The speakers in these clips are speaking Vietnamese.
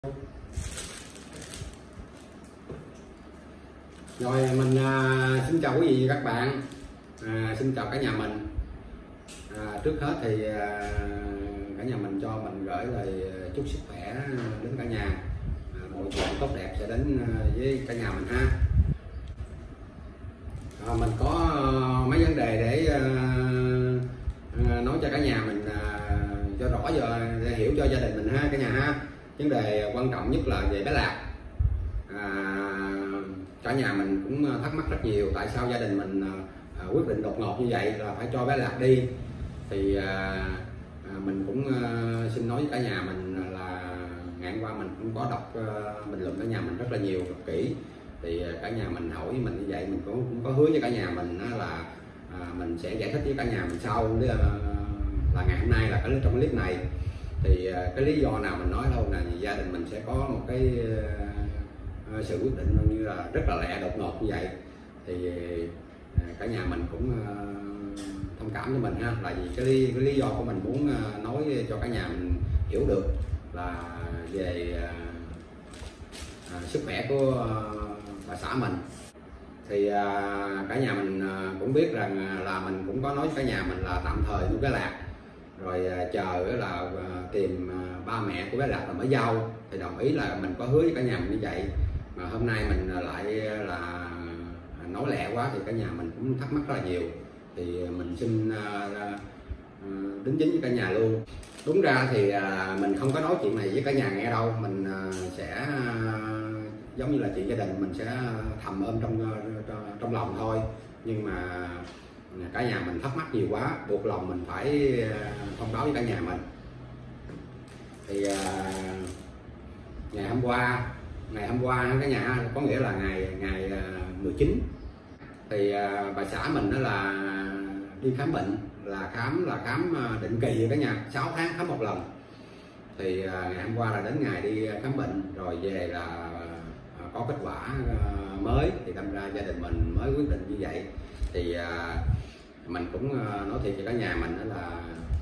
Rồi mình xin chào quý vị và các bạn, xin chào cả nhà mình. Trước hết thì cả nhà mình cho mình gửi lời chúc sức khỏe đến cả nhà, mọi chuyện tốt đẹp sẽ đến với cả nhà mình ha. Mình có mấy vấn đề để nói cho cả nhà mình cho rõ để hiểu cho gia đình mình ha cả nhà ha. Vấn đề quan trọng nhất là về bé Lạc. Cả nhà mình cũng thắc mắc rất nhiều tại sao gia đình mình quyết định đột ngột như vậy là phải cho bé Lạc đi. Thì mình cũng xin nói với cả nhà mình là ngày hôm qua mình cũng có đọc bình luận cả nhà mình rất là nhiều, rất kỹ. Thì cả nhà mình hỏi mình như vậy, mình cũng có hứa với cả nhà mình là mình sẽ giải thích với cả nhà mình sau, là ngày hôm nay là trong cái clip này. Thì cái lý do nào mình nói đâu là gia đình mình sẽ có một cái sự quyết định như là rất là lẹ đột ngột như vậy. Thì cả nhà mình cũng thông cảm với mình ha, là vì cái lý do của mình muốn nói cho cả nhà mình hiểu được là về sức khỏe của bà xã mình. Thì cả nhà mình cũng biết rằng là mình cũng có nói với cả nhà mình là tạm thời nuôi bé Lạc, rồi chờ là tìm ba mẹ của bé Lạc là mới giao. Thì đồng ý là mình có hứa với cả nhà mình như vậy, mà hôm nay mình lại là nói lẹ quá thì cả nhà mình cũng thắc mắc rất là nhiều. Thì mình xin đính chính với cả nhà luôn. Đúng ra thì mình không có nói chuyện này với cả nhà nghe đâu, mình sẽ giống như là chuyện gia đình, mình sẽ thầm ôm trong lòng thôi. Nhưng mà cả nhà mình thắc mắc nhiều quá, buộc lòng mình phải thông báo với cả nhà mình. Thì ngày hôm qua cả nhà, có nghĩa là ngày 19 thì bà xã mình đó là đi khám bệnh, là khám định kỳ cả nhà, 6 tháng khám một lần. Thì ngày hôm qua là đến ngày đi khám bệnh rồi về là có kết quả mới, thì đâm ra gia đình mình mới quyết định như vậy. Thì mình cũng nói thiệt cho cả nhà mình đó là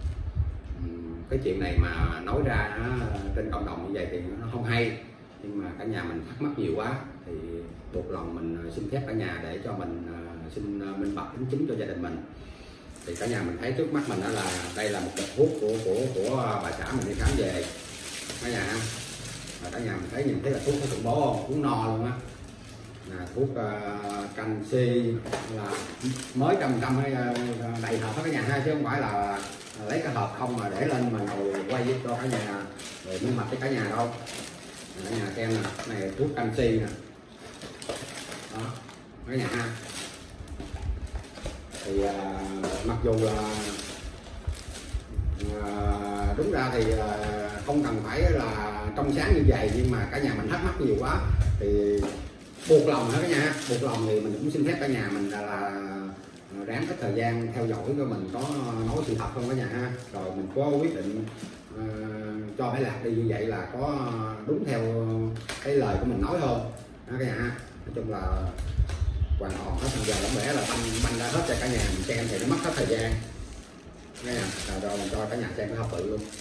cái chuyện này mà nói ra trên cộng đồng như vậy thì nó không hay, nhưng mà cả nhà mình thắc mắc nhiều quá thì buộc lòng mình xin phép cả nhà để cho mình xin minh bạch đính chính cho gia đình mình. Thì cả nhà mình thấy trước mắt mình đó là đây là một bịch thuốc của bà xã mình đi khám về cả nhà. Và cả nhà mình nhìn thấy là thuốc có khủng bố không, thuốc no luôn á, là thuốc canxi, là mới 100% đầy hộp đó cả nhà ha, chứ không phải là lấy cái hộp không mà để lên mà ngồi quay giúp cho cả nhà rồi minh bạch với cả nhà đâu. Cả nhà xem nè, này thuốc canxi nè đó cả nhà ha. Thì mặc dù là đúng ra thì không cần phải là trong sáng như vậy, nhưng mà cả nhà mình thắc mắc nhiều quá thì buộc lòng hết cả nhà. Buộc lòng thì mình cũng xin phép cả nhà mình là ráng hết thời gian theo dõi cho mình có nói sự thật không cả nhà ha. Rồi mình có quyết định cho bé Lạc đi như vậy là có đúng theo cái lời của mình nói không đó cả nhà ha. Nói chung là hoàn toàn hết, giờ lỏng lẽ là banh ra hết cho cả nhà mình xem thì nó mất hết thời gian cả nhà. Rồi mình cho cả nhà xem cái hộp tự luôn.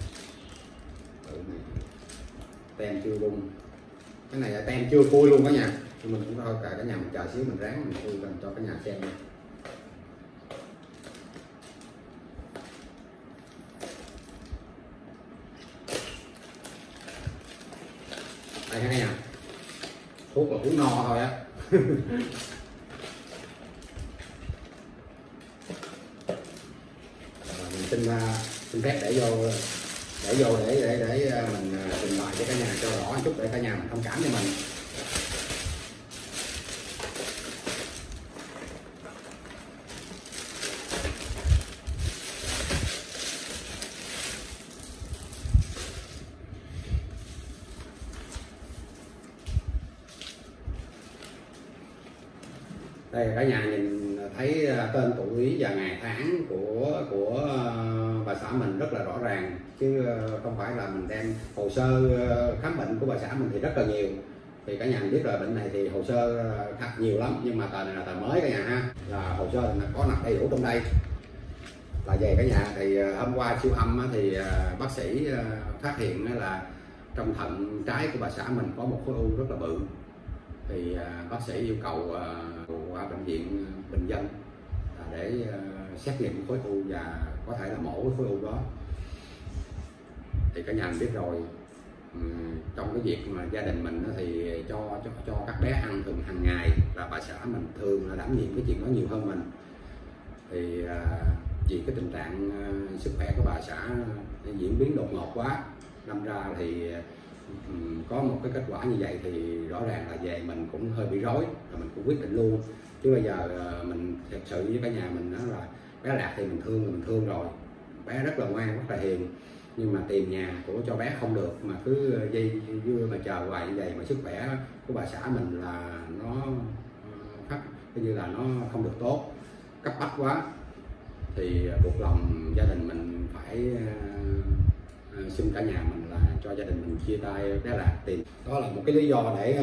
Tem chưa bung, cái này là tem chưa khui luôn cả nhà. Thì mình cũng thôi cả nhà mình chờ xíu, mình ráng mình khui lên cho cả nhà xem luôn. Đây cả nhà, thuốc là thuốc no thôi á. Mình xin phép để vô để mình trình bày cho cả nhà cho rõ một chút để cả nhà mình thông cảm cho mình. Đây cả nhà nhìn thấy tên tuổi và ngày tháng của bà xã mình rất là rõ ràng, chứ không phải là mình đem hồ sơ khám bệnh của bà xã mình thì rất là nhiều. Thì cả nhà biết là bệnh này thì hồ sơ thật nhiều lắm, nhưng mà tờ này là tờ mới cả nhà ha, là hồ sơ là có nằm đầy đủ trong đây. Là về cả nhà thì hôm qua siêu âm thì bác sĩ phát hiện là trong thận trái của bà xã mình có một khối u rất là bự. Thì bác sĩ yêu cầu qua bệnh viện Bình Dân để xét nghiệm khối u và có thể là mổ cái khối u đó. Thì cả nhà mình biết rồi, trong cái việc mà gia đình mình thì cho các bé ăn thường hàng ngày là bà xã mình thường là đảm nhiệm cái chuyện đó nhiều hơn mình. Thì vì cái tình trạng sức khỏe của bà xã diễn biến đột ngột quá, đâm ra thì có một cái kết quả như vậy thì rõ ràng là về mình cũng hơi bị rối, rồi mình cũng quyết định luôn. Chứ bây giờ mình thật sự với cả nhà mình đó là bé Lạc thì mình thương rồi, bé rất là ngoan, rất là hiền, nhưng mà tìm nhà của cho bé không được, mà cứ dây dưa mà chờ hoài như vậy, mà sức khỏe của bà xã mình là nó như là nó không được tốt, cấp bách quá. Thì buộc lòng gia đình mình phải xin cả nhà mình là cho gia đình mình chia tay bé Lạc. Tìm đó là một cái lý do để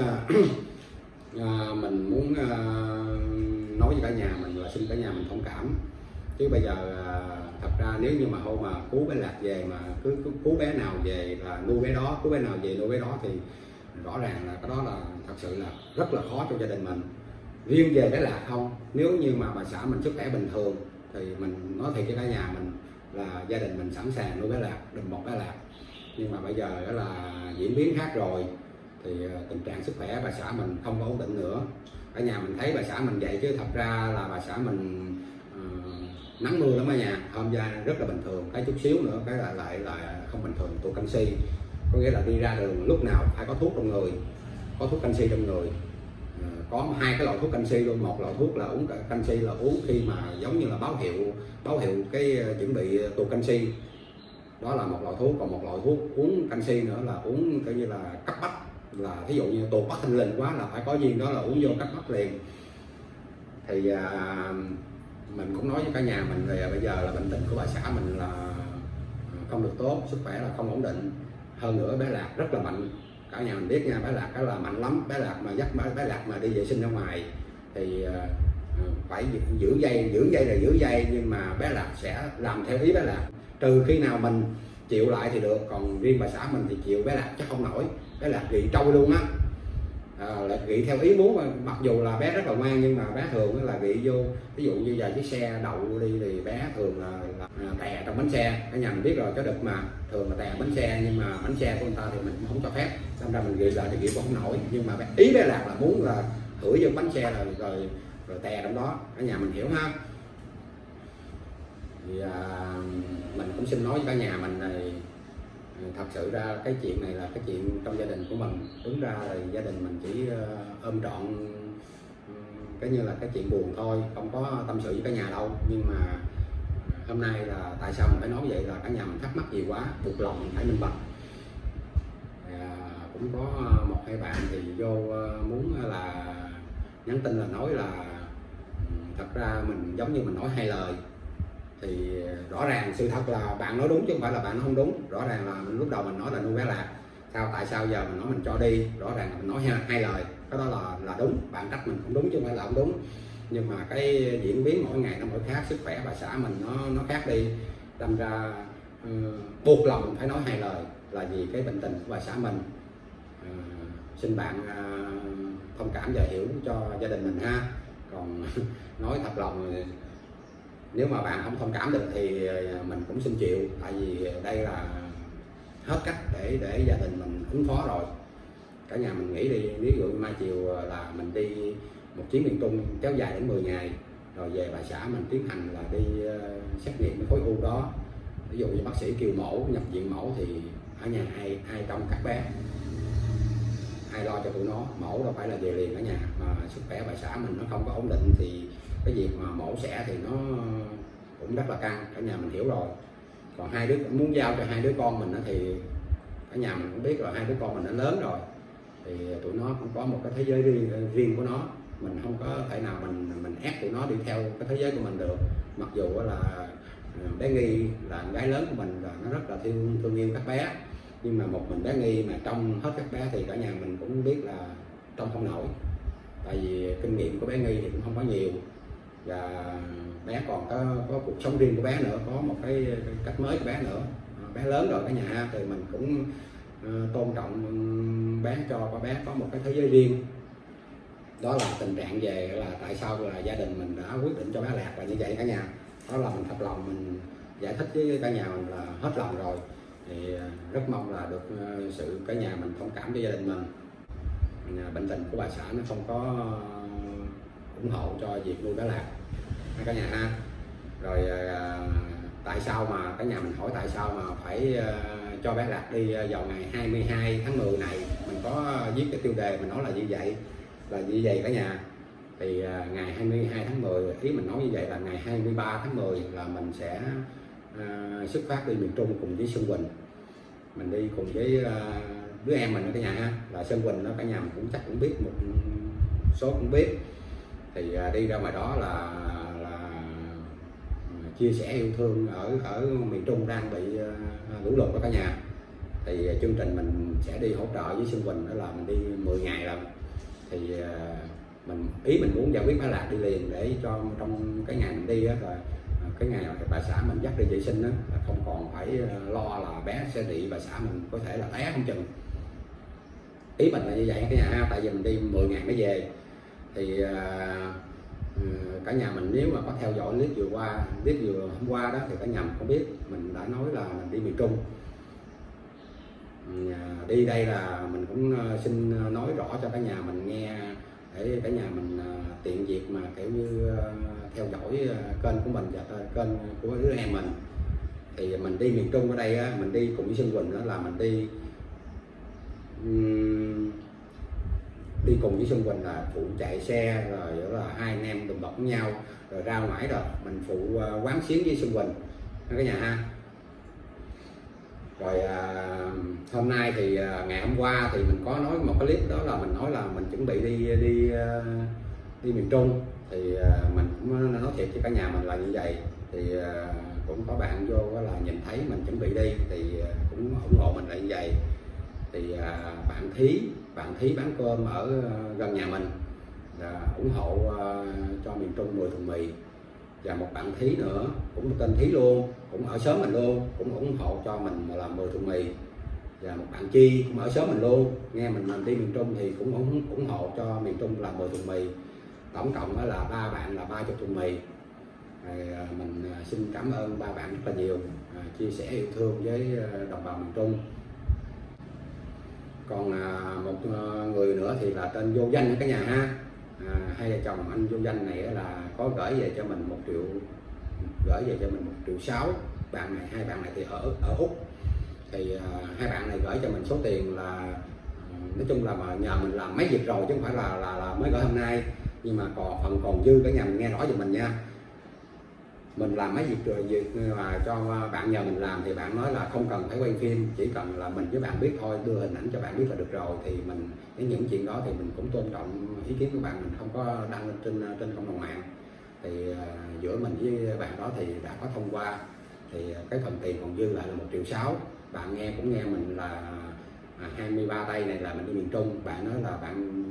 mình muốn nói với cả nhà mình là xin cả nhà mình thông cảm. Chứ bây giờ thật ra nếu như mà hôm mà cứu bé Lạc về mà cứ cứu bé nào về là nuôi bé đó, cứu bé nào về nuôi bé đó, thì rõ ràng là cái đó là thật sự là rất là khó cho gia đình mình. Riêng về bé Lạc không, nếu như mà bà xã mình sức khỏe bình thường thì mình nói thiệt cho cả nhà mình là gia đình mình sẵn sàng nuôi bé Lạc, đùm bọc bé Lạc. Nhưng mà bây giờ đó là diễn biến khác rồi, thì tình trạng sức khỏe bà xã mình không có ổn định nữa. Cả nhà mình thấy bà xã mình vậy, chứ thật ra là bà xã mình nắng mưa lắm ở nhà, hôm da rất là bình thường, cái chút xíu nữa cái lại không bình thường, tụ canxi, có nghĩa là đi ra đường lúc nào phải có thuốc trong người, có thuốc canxi trong người. Có 2 cái loại thuốc canxi luôn. Một loại thuốc là uống canxi là uống khi mà giống như là báo hiệu cái chuẩn bị tụ canxi, đó là một loại thuốc. Còn một loại thuốc uống canxi nữa là uống coi như là cấp bách, là ví dụ như tụ bắt thanh linh quá là phải có viên đó là uống vô cấp bách liền. Thì mình cũng nói với cả nhà mình là bây giờ là bệnh tình của bà xã mình là không được tốt, sức khỏe là không ổn định. Hơn nữa bé Lạc rất là mạnh, cả nhà mình biết nha, bé Lạc đó là mạnh lắm. Bé Lạc mà dắt bé Lạc mà đi vệ sinh ra ngoài thì phải giữ dây, nhưng mà bé Lạc sẽ làm theo ý bé Lạc, trừ khi nào mình chịu lại thì được. Còn riêng bà xã mình thì chịu bé Lạc chắc không nổi, bé Lạc gị trâu luôn á. Là gị theo ý muốn, mặc dù là bé rất là ngoan, nhưng mà bé thường là gị vô, ví dụ như giờ chiếc xe đậu đi thì bé thường là tè trong bánh xe. Cả nhà mình biết rồi, cái đực mà thường là tè bánh xe, nhưng mà bánh xe của người ta thì mình cũng không cho phép, đâm ra mình gị lại thì gị không nổi. Nhưng mà ý bé Lạc là muốn là hửi vô bánh xe rồi tè trong đó, cả nhà mình hiểu ha. Thì mình cũng xin nói với cả nhà mình này, thật sự ra cái chuyện này là cái chuyện trong gia đình của mình. Đúng ra là gia đình mình chỉ ôm trọn cái như là cái chuyện buồn thôi, không có tâm sự với cả nhà đâu. Nhưng mà hôm nay là tại sao mình phải nói vậy, là cả nhà mình thắc mắc gì quá, buộc lòng mình phải minh bạch. Cũng có một hai bạn thì vô muốn là nhắn tin là nói là thật ra mình giống như mình nói hai lời. Thì rõ ràng sự thật là bạn nói đúng chứ không phải là bạn nói không đúng. Rõ ràng là lúc đầu mình nói là nuôi bé Lạc, tại sao giờ mình nói mình cho đi, rõ ràng là mình nói hai lời, cái đó là đúng, bạn trách mình cũng đúng chứ không phải là không đúng. Nhưng mà cái diễn biến mỗi ngày nó mỗi khác, sức khỏe bà xã mình nó khác đi, đâm ra buộc lòng mình phải nói hai lời là vì cái bệnh tình của bà xã mình. Xin bạn thông cảm và hiểu cho gia đình mình ha. Còn nói thật lòng, nếu mà bạn không thông cảm được thì mình cũng xin chịu, tại vì đây là hết cách để gia đình mình ứng phó rồi. Cả nhà mình nghĩ đi, ví dụ mai chiều là mình đi một chuyến miền Trung kéo dài đến 10 ngày, rồi về bà xã mình tiến hành là đi xét nghiệm cái khối u đó. Ví dụ như bác sĩ kêu mổ, nhập viện mổ thì ở nhà ai trong các bé, ai lo cho tụi nó. Mổ đâu phải là về liền ở nhà, mà sức khỏe bà xã mình nó không có ổn định thì cái việc mà mổ xẻ thì nó cũng rất là căng, cả nhà mình hiểu rồi. Còn hai đứa muốn giao cho hai đứa con mình thì cả nhà mình cũng biết rồi, hai đứa con mình nó lớn rồi thì tụi nó cũng có một cái thế giới riêng của nó. Mình không có thể nào mình ép tụi nó đi theo cái thế giới của mình được. Mặc dù là bé Nghi là em gái lớn của mình và nó rất là thương yêu các bé, nhưng mà một mình bé Nghi mà trông hết các bé thì cả nhà mình cũng biết là trông không nổi. Tại vì kinh nghiệm của bé Nghi thì cũng không có nhiều, và bé còn có cuộc sống riêng của bé nữa, có một cái cách mới của bé nữa. Bé lớn rồi cả nhà thì mình cũng tôn trọng bé, cho con bé có một cái thế giới riêng. Đó là tình trạng về là tại sao là gia đình mình đã quyết định cho bé Lạc là như vậy cả nhà. Đó là mình thật lòng mình giải thích với cả nhà mình là hết lòng rồi, thì rất mong là được sự cả nhà mình thông cảm cho gia đình mình. Bệnh tình của bà xã nó không có ủng hộ cho việc nuôi bé Lạc cả nhà ha. Rồi tại sao mà cả nhà mình hỏi tại sao mà phải cho bé Lạc đi vào ngày 22 tháng 10 này, mình có viết cái tiêu đề mình nói là như vậy, là như vậy cả nhà. Thì ngày 22 tháng 10, ý mình nói như vậy là ngày 23 tháng 10 là mình sẽ xuất phát đi miền Trung cùng với Xuân Quỳnh. Mình đi cùng với đứa em mình ở cả nhà ha, là Xuân Quỳnh đó cả nhà mình cũng chắc cũng biết, một số cũng biết. Thì đi ra ngoài đó là chia sẻ yêu thương ở miền Trung đang bị lũ lụt đó cả nhà. Thì chương trình mình sẽ đi hỗ trợ với Xuân Quỳnh, đó là mình đi 10 ngày rồi. Thì mình muốn giải quyết bé Lạc đi liền, để cho trong cái ngày mình đi đó, rồi cái ngày mà bà xã mình dắt đi vệ sinh đó, là không còn phải lo là bé sẽ bị bà xã mình có thể là té không chừng. Ý mình là như vậy cả nhà ha, tại vì mình đi 10 ngày mới về. Thì cả nhà mình nếu mà có theo dõi clip vừa hôm qua đó, thì cả nhà mình cũng biết mình đã nói là mình đi miền Trung. Đi đây là mình cũng xin nói rõ cho cả nhà mình nghe, để cả nhà mình tiện việc mà kiểu như theo dõi kênh của mình và kênh của đứa em mình. Thì mình đi miền Trung ở đây á, mình đi cùng với Xuân Quỳnh đó là mình đi cùng với Xuân Quỳnh là phụ chạy xe, rồi đó là hai anh em đùm bọc với nhau, rồi ra ngoài rồi mình phụ quán xuyến với Xuân Quỳnh cả nhà ha. Rồi hôm nay thì ngày hôm qua thì mình có nói một cái clip, đó là mình nói là mình chuẩn bị đi miền Trung. Thì mình cũng nói thiệt cho cả nhà mình là như vậy. Thì cũng có bạn vô là nhìn thấy mình chuẩn bị đi thì cũng ủng hộ mình là như vậy. Thì bạn Thí bán cơm ở gần nhà mình ủng hộ cho miền Trung 10 thùng mì. Và một bạn Thí nữa cũng tên Thí luôn, cũng ở xóm mình luôn, cũng ủng hộ cho mình là 10 thùng mì. Và một bạn Chi cũng ở xóm mình luôn, nghe mình đi miền Trung thì cũng ủng hộ cho miền Trung là 10 thùng mì. Tổng cộng đó là 3 bạn là 30 thùng mì. Mình xin cảm ơn 3 bạn rất là nhiều, chia sẻ yêu thương với đồng bào miền Trung. Còn một người nữa thì là tên Vô Danh cả nhà ha. Hai vợ chồng anh Vô Danh này là có gửi về cho mình 1 triệu, gửi về cho mình 1,6 triệu. Hai bạn này thì ở Úc. Thì hai bạn này gửi cho mình số tiền là nói chung là mà nhờ mình làm mấy việc rồi, chứ không phải là mới gửi hôm nay. Nhưng mà phần còn dư cả nhà mình nghe rõ giùm mình nha. Mình làm mấy việc mà cho bạn nhờ mình làm thì bạn nói là không cần phải quay phim, chỉ cần là mình với bạn biết thôi, đưa hình ảnh cho bạn biết là được rồi. Thì mình những chuyện đó thì mình cũng tôn trọng ý kiến của bạn, mình không có đăng lên trên cộng đồng mạng. Thì giữa mình với bạn đó thì đã có thông qua. Thì cái phần tiền còn dư lại là 1,6 triệu. Bạn cũng nghe mình là 23 tây này là mình đi miền Trung. Bạn nói là bạn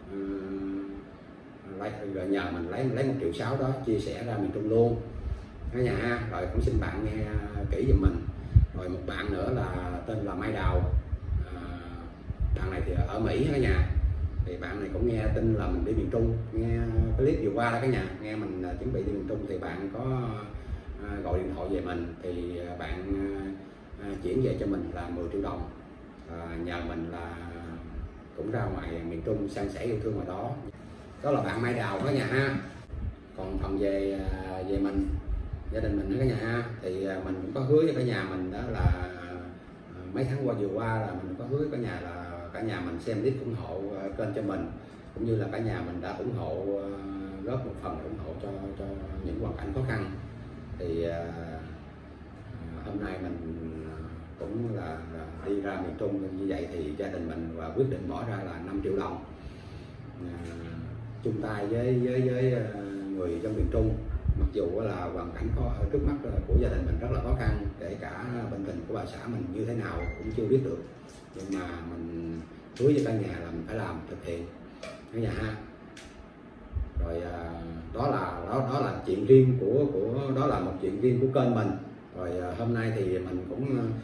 rồi nhờ mình lấy 1,6 triệu đó chia sẻ ra miền Trung luôn cả nhà ha. Rồi cũng xin bạn nghe kỹ giùm mình. Rồi một bạn nữa là tên là Mai Đào, bạn này thì ở Mỹ cả nhà. Thì bạn này cũng nghe tin là mình đi miền Trung, nghe clip vừa qua đó cả nhà, nghe mình chuẩn bị đi miền Trung thì bạn có gọi điện thoại về mình. Thì bạn chuyển về cho mình là 10 triệu đồng, nhờ mình là cũng ra ngoài miền Trung san sẻ yêu thương ngoài đó. Đó là bạn Mai Đào cả nhà ha. Còn phần về mình, gia đình mình đó cả nhà ha, thì mình cũng có hứa với cả nhà mình đó là mấy tháng vừa qua là mình có hứa với cả nhà là cả nhà mình xem clip ủng hộ kênh cho mình, cũng như là cả nhà mình đã ủng hộ, góp một phần ủng hộ cho những hoàn cảnh khó khăn. Thì hôm nay mình cũng là đi ra miền Trung như vậy, thì gia đình mình quyết định bỏ ra là 5 triệu đồng, chung tay với người trong miền Trung. Mặc dù là hoàn cảnh trước mắt của gia đình mình rất là khó khăn, kể cả bệnh tình của bà xã mình như thế nào cũng chưa biết được, nhưng mà mình hứa với cả nhà là mình phải làm thực hiện cả nhà ha. Rồi đó là chuyện riêng của đó là một chuyện riêng của kênh mình. Rồi hôm nay thì mình cũng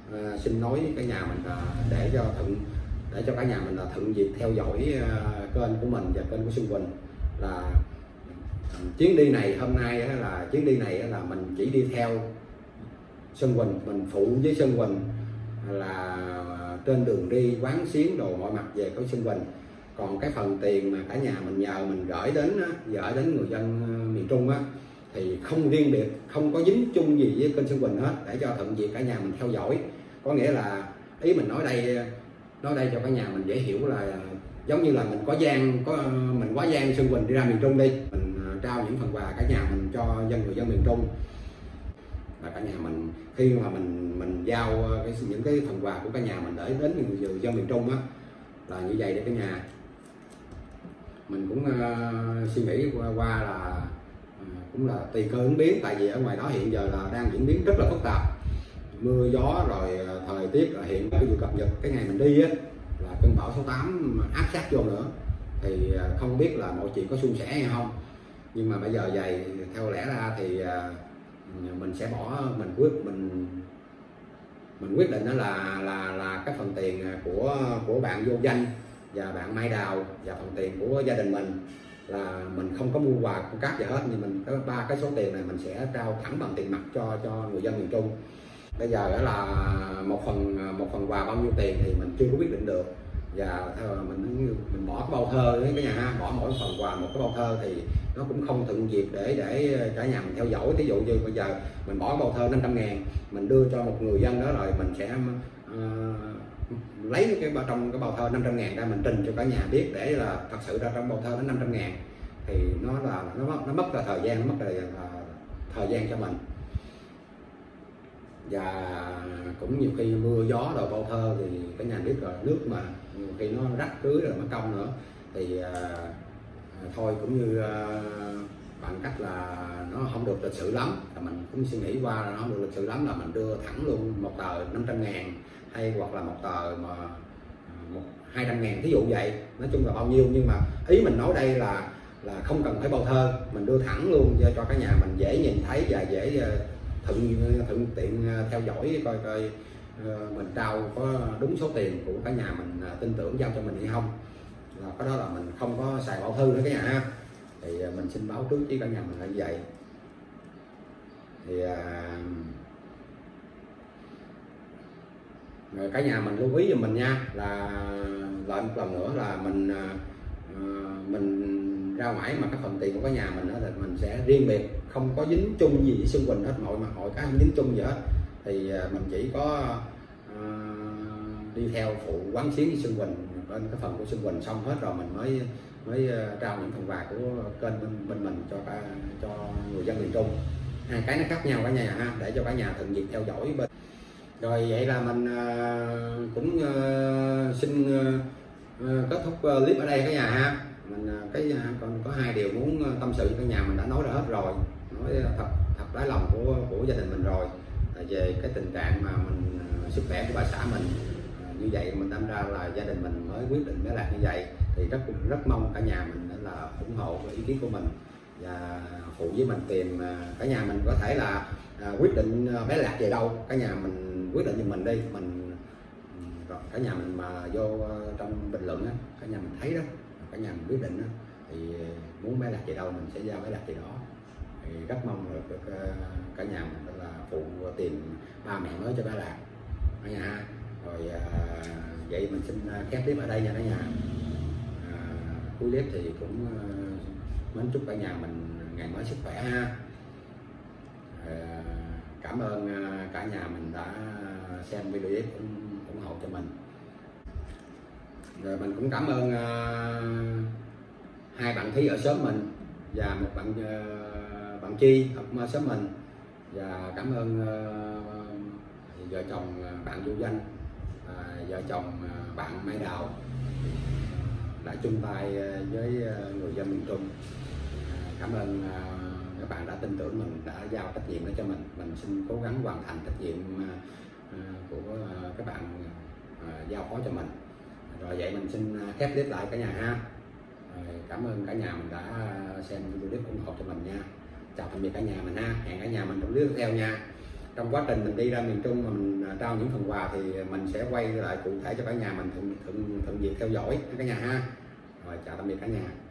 xin nói với cả nhà mình là để cho cả nhà mình là thuận việc theo dõi kênh của mình và kênh của Xuân Quỳnh. Là chuyến đi này hôm nay là chuyến đi này là mình chỉ đi theo Xuân Quỳnh, mình phụ với Xuân Quỳnh là trên đường đi quán xuyến đồ mọi mặt về của Xuân Quỳnh. Còn cái phần tiền mà cả nhà mình nhờ mình gửi đến người dân miền Trung á, thì không riêng biệt, không có dính chung gì với kênh Xuân Quỳnh hết, để cho thuận việc cả nhà mình theo dõi. Có nghĩa là ý mình nói đây cho cả nhà mình dễ hiểu là giống như là mình mình quá gian Xuân Quỳnh đi ra miền Trung đi, mình trao những phần quà cả nhà mình cho người dân miền Trung. Và cả nhà mình khi mà mình giao những cái phần quà của cả nhà mình để đến người dân miền Trung á, là như vậy để cả nhà mình cũng suy nghĩ qua là cũng là tùy cơ ứng biến. Tại vì ở ngoài đó hiện giờ là đang diễn biến rất là phức tạp, mưa gió rồi thời tiết là hiện vừa cập nhật cái ngày mình đi á là cơn bão số 8 áp sát vô nữa, thì không biết là mọi chuyện có suôn sẻ hay không. Nhưng mà bây giờ vậy theo lẽ ra thì mình sẽ mình quyết định đó là cái phần tiền của bạn vô danh và bạn Mai Đào và phần tiền của gia đình mình là mình không có mua quà con cáp gì hết, nhưng mình có 3 cái số tiền này mình sẽ trao thẳng bằng tiền mặt cho người dân miền Trung. Bây giờ đó là một phần quà bao nhiêu tiền thì mình chưa có quyết định được, và mình bỏ cái bao thơ đấy cả nhà ha, bỏ mỗi phần quà một cái bao thơ thì nó cũng không thuận việc để cả nhà mình theo dõi. Ví dụ như bây giờ mình bỏ bao thơ 500.000 mình đưa cho một người dân đó, rồi mình sẽ lấy trong cái bao thơ 500.000 ra mình trình cho cả nhà biết, để là thật sự ra trong bao thơ nó 500.000 thì nó mất là thời gian, nó mất là thời gian cho mình. Và cũng nhiều khi mưa gió rồi bao thơ thì cả nhà biết rồi, nước mà nhiều khi nó rách rưới rồi mất công nữa, thì thôi cũng như bằng cách là nó không được lịch sự lắm, là mình cũng suy nghĩ qua là nó không được lịch sự lắm, là mình đưa thẳng luôn một tờ 500.000 hay hoặc là một tờ mà 200.000 thí dụ vậy. Nói chung là bao nhiêu, nhưng mà ý mình nói đây là không cần phải bao thơ, mình đưa thẳng luôn cho cả nhà mình dễ nhìn thấy và dễ thuận tiện theo dõi coi mình trao có đúng số tiền của cả nhà mình tin tưởng giao cho mình hay không. Là cái đó là mình không có xài bảo thư nữa cả nhà ha. Thì mình xin báo trước với cả nhà mình là như vậy. Thì rồi cả nhà mình lưu ý giùm mình nha, là lại một lần nữa là mình ra ngoài mà cái phần tiền của cả nhà mình đó là mình sẽ riêng biệt, không có dính chung gì với Xuân Quỳnh hết, mọi cái không dính chung gì hết. Thì mình chỉ có đi theo phụ quán xuyến với Xuân Quỳnh bên cái phần của Xuân Quỳnh xong hết rồi mình mới trao những phần quà của kênh bên mình cho người dân miền Trung. Hai cái nó khác nhau cả nhà ha, để cho cả nhà thuận việc theo dõi bên. Rồi vậy là mình cũng xin kết thúc clip ở đây cả nhà ha. Mình còn có 2 điều muốn tâm sự với cả nhà mình đã nói ra hết rồi, nói thật đáy lòng của gia đình mình rồi. Về cái tình trạng mà sức khỏe của bà xã mình như vậy, mình đâm ra là gia đình mình mới quyết định bé Lạc như vậy. Thì rất mong cả nhà mình là ủng hộ ý kiến của mình và phụ với mình tìm. Cả nhà mình có thể là quyết định bé Lạc về đâu, cả nhà mình quyết định giùm mình đi. Cả nhà mình mà vô trong bình luận á, cả nhà mình thấy đó, cả nhà mình quyết định đó, thì muốn bé Lạc về đâu mình sẽ giao bé Lạc về đó. Thì rất mong được cả nhà mình là phụ tìm ba mẹ mới cho bé Lạc cả nhà ha. Rồi vậy mình xin khép clip ở đây nha cả nhà. Cuối clip thì cũng mến chúc cả nhà mình ngày mới sức khỏe ha. Cảm ơn cả nhà mình đã xem video clip ủng hộ cho mình. Rồi mình cũng cảm ơn 2 bạn Thí ở xóm mình và một bạn Chi học xóm mình, và cảm ơn vợ chồng bạn Vô Danh, vợ chồng bạn Mai Đào đã chung tay với người dân miền Trung. Cảm ơn các bạn đã tin tưởng mình, đã giao trách nhiệm đó cho mình. Mình xin cố gắng hoàn thành trách nhiệm của các bạn giao phó cho mình. Rồi vậy mình xin khép clip lại cả nhà ha. Cảm ơn cả nhà mình đã xem video clip ủng hộ cho mình nha. Chào tạm biệt cả nhà mình ha. Hẹn cả nhà mình trong clip tiếp theo nha. trong quá trình mình đi ra miền Trung mà mình trao những phần quà thì mình sẽ quay lại cụ thể cho cả nhà mình thuận việc theo dõi cả nhà ha. Rồi chào tạm biệt cả nhà.